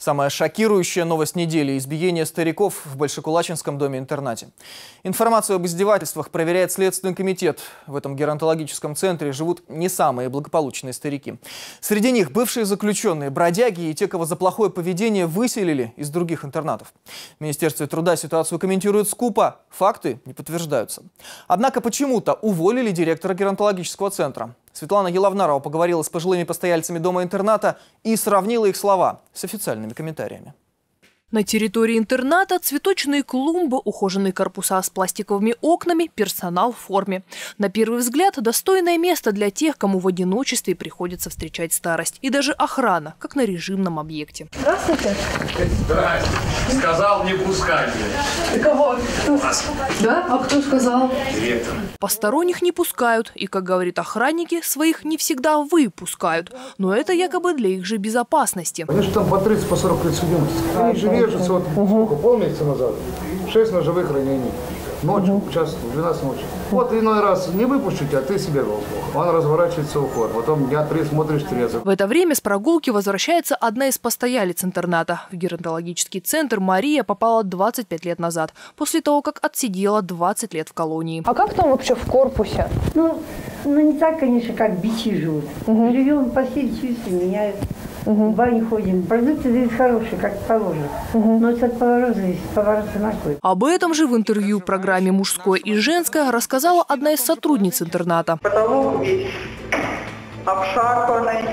Самая шокирующая новость недели – избиение стариков в Большекулачинском доме-интернате. Информацию об издевательствах проверяет Следственный комитет. В этом геронтологическом центре живут не самые благополучные старики. Среди них бывшие заключенные, бродяги и те, кого за плохое поведение выселили из других интернатов. В Министерстве труда ситуацию комментируют скупо. Факты не подтверждаются. Однако почему-то уволили директора геронтологического центра. Светлана Еловнарова поговорила с пожилыми постояльцами дома-интерната и сравнила их слова с официальными комментариями. На территории интерната цветочные клумбы, ухоженные корпуса с пластиковыми окнами, персонал в форме. На первый взгляд, достойное место для тех, кому в одиночестве приходится встречать старость. И даже охрана, как на режимном объекте. Здравствуйте. Здрасте. Сказал, не пускать. Кого? Кто? Да? А кто сказал? Директор. Посторонних не пускают. И, как говорят охранники, своих не всегда выпускают. Но это якобы для их же безопасности. Они же там по 30-40 лет судимости. Они же режутся, вот сколько, полмесяца назад, 6 ножевых ранений. Ночью, сейчас 12 ночи. Вот иной раз не выпущу тебя, ты себе был. Он разворачивается в уход. Потом дня 3 смотришь трезво. В это время с прогулки возвращается одна из постоялиц интерната. В геронтологический центр Мария попала 25 лет назад, после того, как отсидела 20 лет в колонии. А как там вообще в корпусе? Ну не так, конечно, как бичи живут. Живем, постель чистый, меняют. В баню ходим. Продукты здесь хорошие, как положено. Но это от повара зависит, повара находит. Об этом же в интервью в программе «Мужское и женское» рассказала одна из сотрудниц интерната. Потолок весь обшарпанный,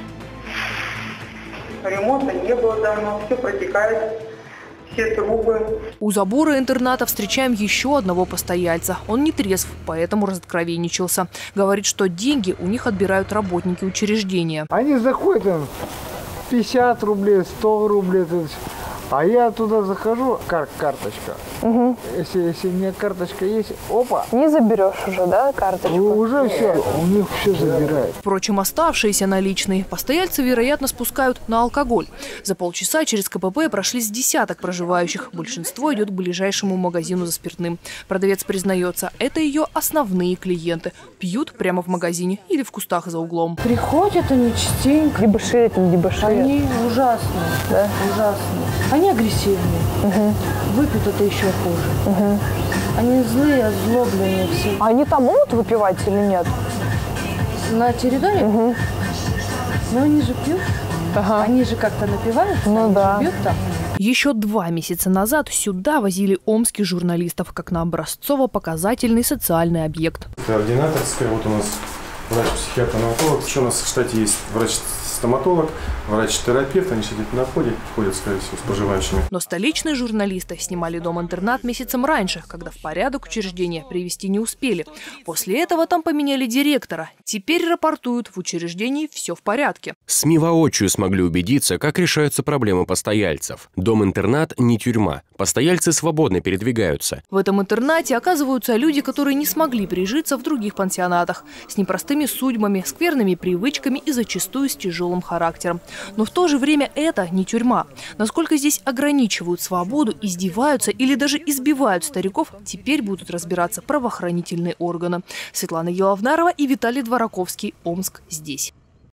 ремонта не было давно, все протекает. Все трубы. У забора интерната встречаем еще одного постояльца. Он не трезв, поэтому разоткровенничался. Говорит, что деньги у них отбирают работники учреждения. Они заходят, там, 50 рублей, 100 рублей. А я туда захожу, карточка. Если у меня карточка есть, опа. Не заберешь уже, да, карточку? Уже все, у них все забирают. Впрочем, оставшиеся наличные постояльцы, вероятно, спускают на алкоголь. За полчаса через КПП прошли с десяток проживающих. Большинство идет к ближайшему магазину за спиртным. Продавец признается, это ее основные клиенты. Пьют прямо в магазине или в кустах за углом. Приходят они частенько. Дебоширят, не дебоширят. Они ужасные, да? Ужасные. Они агрессивные. Выпьют это еще хуже. Они злые, озлобленные все. А они там могут выпивать или нет? На территории? Но они же пьют. Они же как-то напиваются, ну, да. Пьют там. Еще 2 месяца назад сюда возили омских журналистов, как на образцово-показательный социальный объект. Координаторская, вот у нас врач-психиатр-онколог. Еще у нас в штате есть врач-стоматолог, врач-терапевт. Они сидят на входе, ходят, скорее всего, с проживающими. Но столичные журналисты снимали дом-интернат месяцем раньше, когда в порядок учреждения привести не успели. После этого там поменяли директора. Теперь рапортуют, в учреждении все в порядке. СМИ воочию смогли убедиться, как решаются проблемы постояльцев. Дом-интернат не тюрьма. Постояльцы свободно передвигаются. В этом интернате оказываются люди, которые не смогли прижиться в других пансионатах, с непростыми судьбами, скверными привычками и зачастую с тяжелым характером. Но в то же время это не тюрьма. Насколько здесь ограничивают свободу, издеваются или даже избивают стариков, теперь будут разбираться правоохранительные органы. Светлана Еловнарова и Виталий Двораковский. Омск здесь.